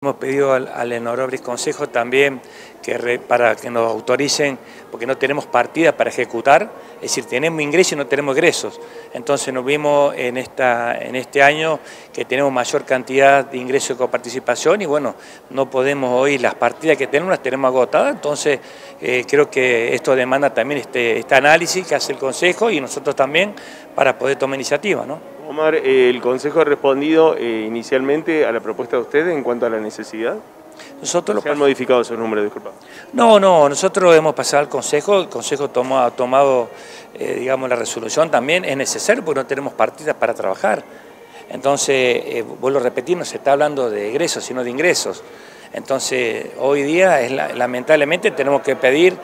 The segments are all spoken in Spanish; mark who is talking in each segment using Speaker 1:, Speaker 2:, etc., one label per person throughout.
Speaker 1: Hemos pedido al Honorable Consejo también para que nos autoricen, porque no tenemos partida para ejecutar, es decir, tenemos ingresos y no tenemos egresos. Entonces nos vimos en este año que tenemos mayor cantidad de ingresos de coparticipación y bueno, no podemos hoy, las partidas que tenemos las tenemos agotadas, entonces creo que esto demanda también este análisis que hace el Consejo y nosotros también para poder tomar iniciativa, ¿no?
Speaker 2: Omar, ¿el Consejo ha respondido inicialmente a la propuesta de ustedes en cuanto a la necesidad? ¿Se han modificado esos números, disculpa?
Speaker 1: No, nosotros hemos pasado al Consejo, el Consejo ha tomado, digamos, la resolución también, es necesario porque no tenemos partidas para trabajar. Entonces, vuelvo a repetir, no se está hablando de egresos, sino de ingresos. Entonces, hoy día, lamentablemente, tenemos que pedir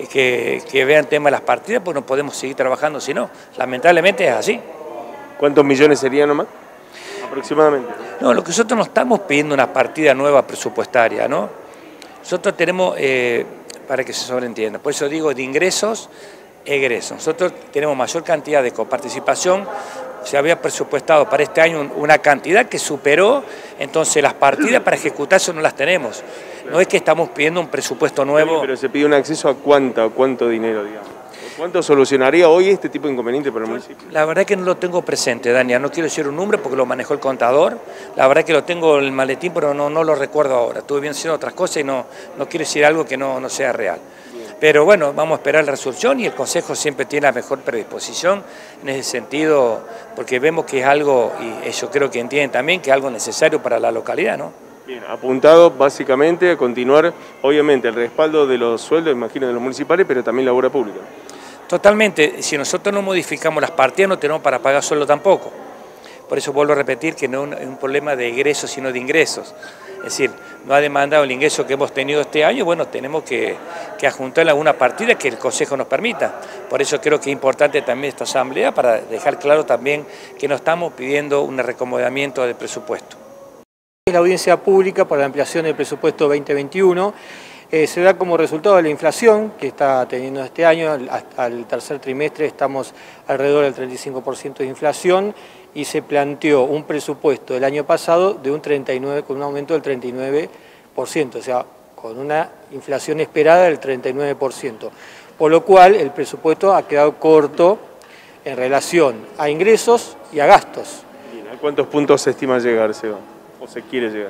Speaker 1: que vean tema de las partidas, porque no podemos seguir trabajando si no. Lamentablemente es así.
Speaker 2: ¿Cuántos millones serían nomás? Aproximadamente.
Speaker 1: No, lo que nosotros no estamos pidiendo una partida nueva presupuestaria, ¿no? Nosotros tenemos, para que se sobreentienda, por eso digo de ingresos, egresos. Nosotros tenemos mayor cantidad de coparticipación, se había presupuestado para este año una cantidad que superó, entonces las partidas para ejecutar eso no las tenemos. No es que estamos pidiendo un presupuesto nuevo.
Speaker 2: Pero se pide un acceso a cuánto dinero, digamos. ¿Cuánto solucionaría hoy este tipo de inconveniente para el municipio?
Speaker 1: La verdad que no lo tengo presente, Dania, no quiero decir un número porque lo manejó el contador, la verdad que lo tengo en el maletín pero no lo recuerdo ahora, estuve bien haciendo otras cosas y no quiero decir algo que no sea real. Pero bueno, vamos a esperar la resolución y el Consejo siempre tiene la mejor predisposición en ese sentido, porque vemos que es algo, y ellos creo que entienden también, que es algo necesario para la localidad, ¿no?
Speaker 2: Bien, apuntado básicamente a continuar, obviamente, el respaldo de los sueldos, imagino, de los municipales, pero también la obra pública.
Speaker 1: Totalmente, si nosotros no modificamos las partidas no tenemos para pagar sueldo tampoco. Por eso vuelvo a repetir que no es un problema de egresos sino de ingresos. Es decir, no ha demandado el ingreso que hemos tenido este año, bueno, tenemos que adjuntarle alguna partida que el Consejo nos permita. Por eso creo que es importante también esta asamblea para dejar claro también que no estamos pidiendo un reacomodamiento del presupuesto.
Speaker 3: La audiencia pública para la ampliación del presupuesto 2021 se da como resultado de la inflación que está teniendo este año. Al tercer trimestre estamos alrededor del 35% de inflación y se planteó un presupuesto del año pasado de con un aumento del 39%, o sea, con una inflación esperada del 39%, por lo cual el presupuesto ha quedado corto en relación a ingresos y a gastos.
Speaker 2: ¿A cuántos puntos se estima llegar, Seba? ¿O se quiere llegar?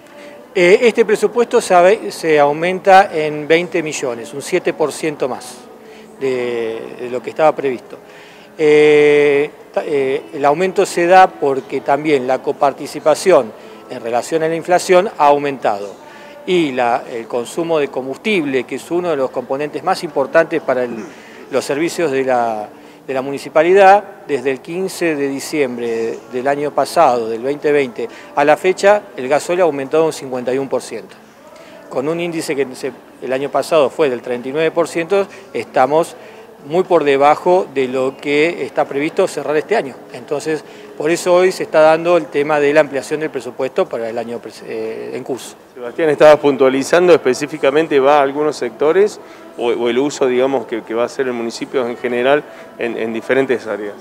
Speaker 3: Este presupuesto se aumenta en 20 millones, un 7% más de lo que estaba previsto. El aumento se da porque también la coparticipación en relación a la inflación ha aumentado y el consumo de combustible, que es uno de los componentes más importantes para los servicios de la municipalidad, desde el 15 de diciembre del año pasado, del 2020, a la fecha, el gasóleo ha aumentado un 51%. Con un índice que el año pasado fue del 39%, estamos muy por debajo de lo que está previsto cerrar este año. Entonces, por eso hoy se está dando el tema de la ampliación del presupuesto para el año en curso.
Speaker 2: Sebastián, estabas puntualizando específicamente, ¿va a algunos sectores o el uso, digamos, que va a hacer el municipio en general en diferentes áreas?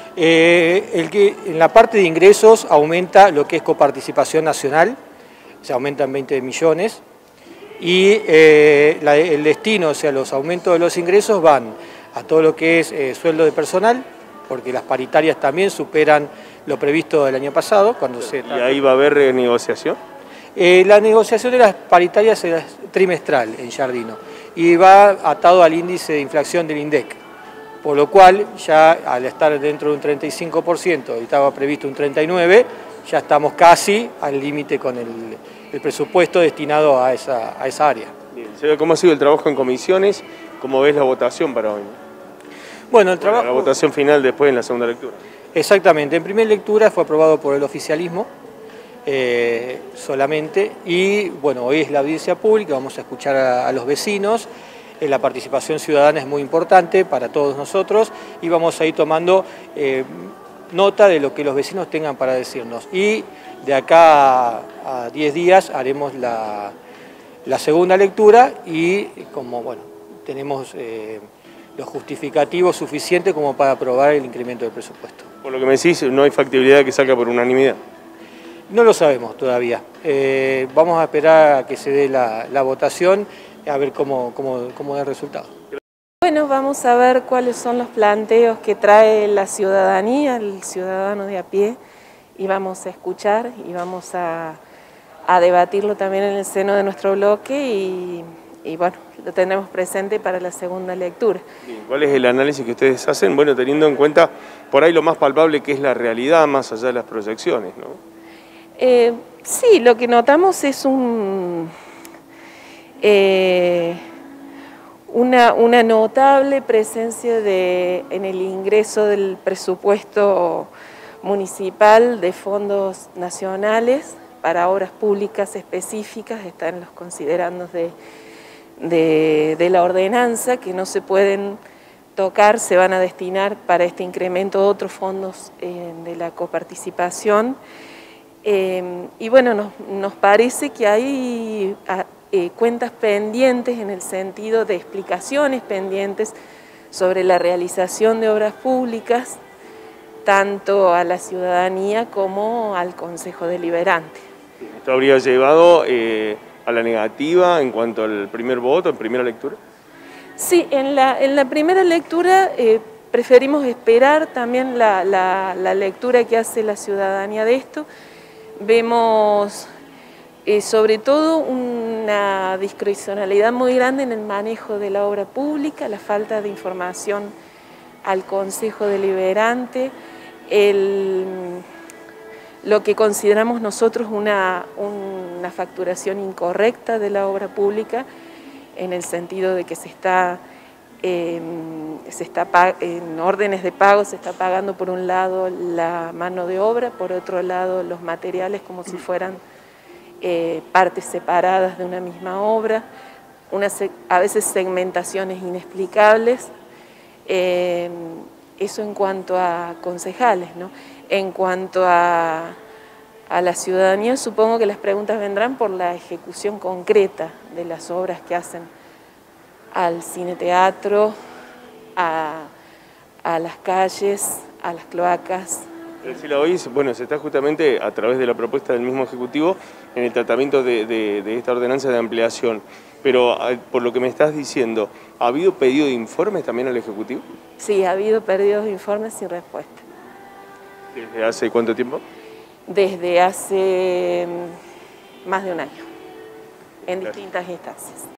Speaker 3: En la parte de ingresos aumenta lo que es coparticipación nacional, se aumenta en 20 millones, y el destino, o sea, los aumentos de los ingresos van a todo lo que es sueldo de personal, porque las paritarias también superan lo previsto del año pasado.
Speaker 2: ¿Y ahí va a haber renegociación?
Speaker 3: La negociación de las paritarias es trimestral en Giardino y va atado al índice de inflación del INDEC, por lo cual ya al estar dentro de un 35% y estaba previsto un 39%, ya estamos casi al límite con el presupuesto destinado a esa área.
Speaker 2: Bien. ¿Cómo ha sido el trabajo en comisiones? ¿Cómo ves la votación para hoy?
Speaker 3: Bueno,
Speaker 2: la votación final después en la segunda lectura.
Speaker 3: Exactamente, en primera lectura fue aprobado por el oficialismo solamente y bueno, hoy es la audiencia pública, vamos a escuchar a los vecinos, la participación ciudadana es muy importante para todos nosotros y vamos a ir tomando nota de lo que los vecinos tengan para decirnos y de acá a 10 días haremos la segunda lectura y como bueno, tenemos los justificativos suficientes como para aprobar el incremento del presupuesto.
Speaker 2: Por lo que me decís, no hay factibilidad de que salga por unanimidad.
Speaker 3: No lo sabemos todavía. Vamos a esperar a que se dé la votación, a ver cómo da el resultado.
Speaker 4: Bueno, vamos a ver cuáles son los planteos que trae la ciudadanía, el ciudadano de a pie, y vamos a escuchar y vamos a debatirlo también en el seno de nuestro bloque y bueno, lo tendremos presente para la segunda lectura.
Speaker 2: Bien, ¿cuál es el análisis que ustedes hacen? Bueno, teniendo en cuenta por ahí lo más palpable que es la realidad, más allá de las proyecciones, ¿no?
Speaker 4: Sí, lo que notamos es una notable presencia en el ingreso del presupuesto municipal de fondos nacionales para obras públicas específicas, están los considerandos de la ordenanza que no se pueden tocar, se van a destinar para este incremento otros fondos de la coparticipación. Y bueno, nos parece que hay cuentas pendientes en el sentido de explicaciones pendientes sobre la realización de obras públicas, tanto a la ciudadanía como al Consejo Deliberante.
Speaker 2: ¿Esto habría llevado a la negativa en cuanto al primer voto, en primera lectura?
Speaker 4: Sí, en la primera lectura preferimos esperar también la lectura que hace la ciudadanía de esto. Vemos sobre todo una discrecionalidad muy grande en el manejo de la obra pública, la falta de información al Consejo Deliberante, lo que consideramos nosotros una facturación incorrecta de la obra pública, en el sentido de que en órdenes de pago se está pagando por un lado la mano de obra, por otro lado los materiales como si fueran partes separadas de una misma obra, a veces segmentaciones inexplicables. Eso en cuanto a concejales, ¿no? En cuanto a la ciudadanía, supongo que las preguntas vendrán por la ejecución concreta de las obras que hacen al cine-teatro, a las calles, a las cloacas.
Speaker 2: Graciela, hoy bueno, se está justamente a través de la propuesta del mismo Ejecutivo en el tratamiento de esta ordenanza de ampliación, pero por lo que me estás diciendo, ¿ha habido pedido de informes también al Ejecutivo?
Speaker 4: Sí, ha habido pedidos de informes sin respuesta.
Speaker 2: ¿Desde hace cuánto tiempo?
Speaker 4: Desde hace más de un año, en distintas instancias.